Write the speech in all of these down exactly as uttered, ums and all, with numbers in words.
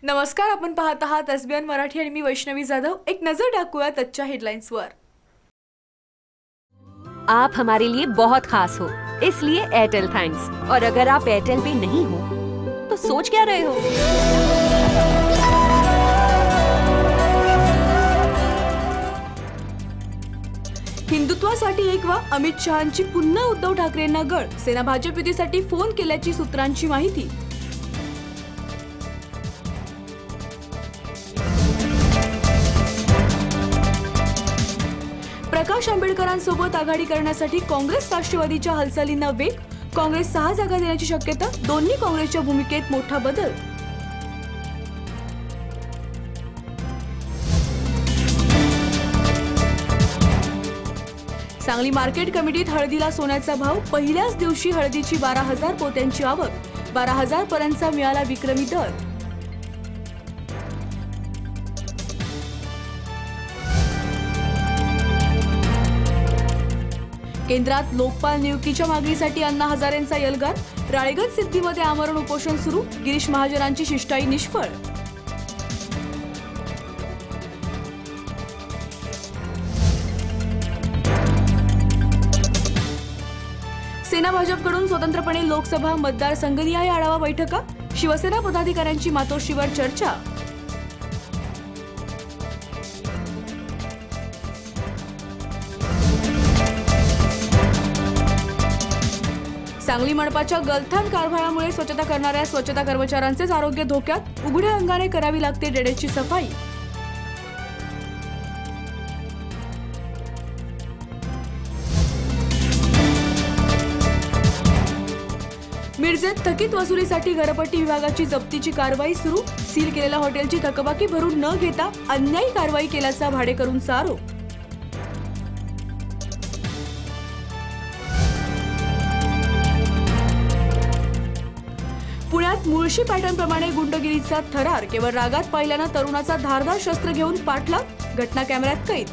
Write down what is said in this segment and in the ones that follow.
नमस्कार, आपण पाहत आहात एसबीएन मराठी आणि मी वैष्णवी जाधव। एक नजर डाकूया आजच्या हेडलाइंस वर। आप हमारे लिए बहुत खास हो, इसलिए एयरटेल थैंक्स। और अगर आप एयरटेल पे नहीं हो तो सोच क्या रहे हो? हिंदुत्वासाठी एक वा अमित शहांची पुन्हा उद्धव ठाकरेंना गळ। सेना भाजप युतीसाठी फोन केल्याची सूत्रांची माहिती। प्रकाश आंबेडकरांसोबत आघाडी करण्यासाठी काँग्रेस राष्ट्रवादीच्या हालचालींना वेग। काँग्रेस सहा जागा देण्याची शक्यता। दोन्ही काँग्रेसच्या भूमिकेत मोठा बदल। सांगली मार्केट कमिटीत हळदीला सोन्याचा भाव। पहिल्याच दिवशी हळदीची बारा हजार पोत्यांची आवक। बारा हजार पर्यंतचा मिळाला विक्रमी दर। केंद्रात लोकपाल नियुक्तीच्या मागणीसाठी अण्णा हजारेंचा एल्गार। राळेगण सिद्धीमध्ये आमरण उपोषण सुरू। गिरीश महाजनांची शिष्टाई निष्फळ। सेना भाजपकडून स्वतंत्रपणे लोकसभा मतदारसंघनिहाय आढावा बैठका। शिवसेना पदाधिकाऱ्यांची मातोश्रीवर चर्चा। सांगली मनपाच्या गलथान कारभारामुळे स्वच्छता करणाऱ्या स्वच्छता कर्मचाऱ्यांचेच आरोग्य धोक्यात। उघड्या अंगाने करावी लागते ड्रेनेजची सफाई। मिरजेत थकीत वसुलीसाठी घरपट्टी विभागाची जप्तीची कारवाई सुरू। सील केलेल्या हॉटेलची थकबाकी भरून न घेता अन्यायी कारवाई केल्याचा भाडेकरूंचा आरोप। पुण्यात मुळशी पॅटर्न प्रमाणे गुंडगिरीचा थरार। केवळ रागात पाहिल्यानं तरुणाचा धारदार शस्त्र घेऊन पाठलाग। घटना कॅमेऱ्यात कैद।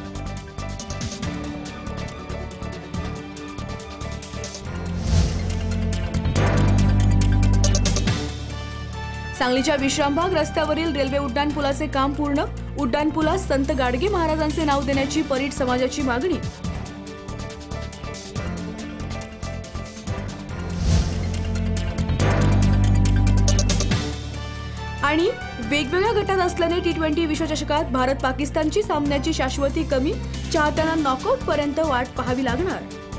सांगलीच्या विश्रामबाग रस्त्यावरील रेल्वे उड्डाणपुलाचे काम पूर्ण। उड्डाणपुलास संत गाडगे महाराजांचे नाव देण्याची परीट समाजाची मागणी। आणि वेगवेगळ्या गटात असल्याने टी ट्वेंटी विश्वचषकात भारत पाकिस्तानची सामन्याची शाश्वती कमी। चाहत्यांना नॉकआउट पर्यंत वाट पाहावी लागणार।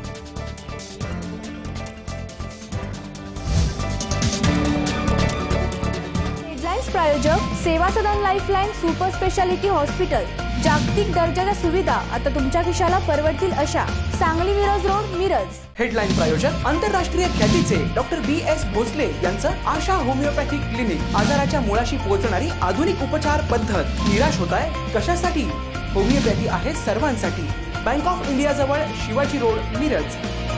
हेडलाइन्स प्रायोजक Seva Sadan lifeline super speciality hospital. जागतिक दर्जाच्या सुविधा आता तुमच्या खिशाला परवडतील अशा। सांगली मिरज रोड मिरज। हेडलाइन प्रायोजक आंतरराष्ट्रीय ख्यातीचे डॉक्टर बी एस भोसले यांचं आशा होमिओपॅथिक क्लिनिक। आजाराच्या मुळाशी पोहोचणारी आधुनिक उपचार पद्धत। निराश होताय कशासाठी? होमिओपॅथी आहे सर्वांसाठी। बँक ऑफ इंडिया जवळ शिवाजी रोड मिरज।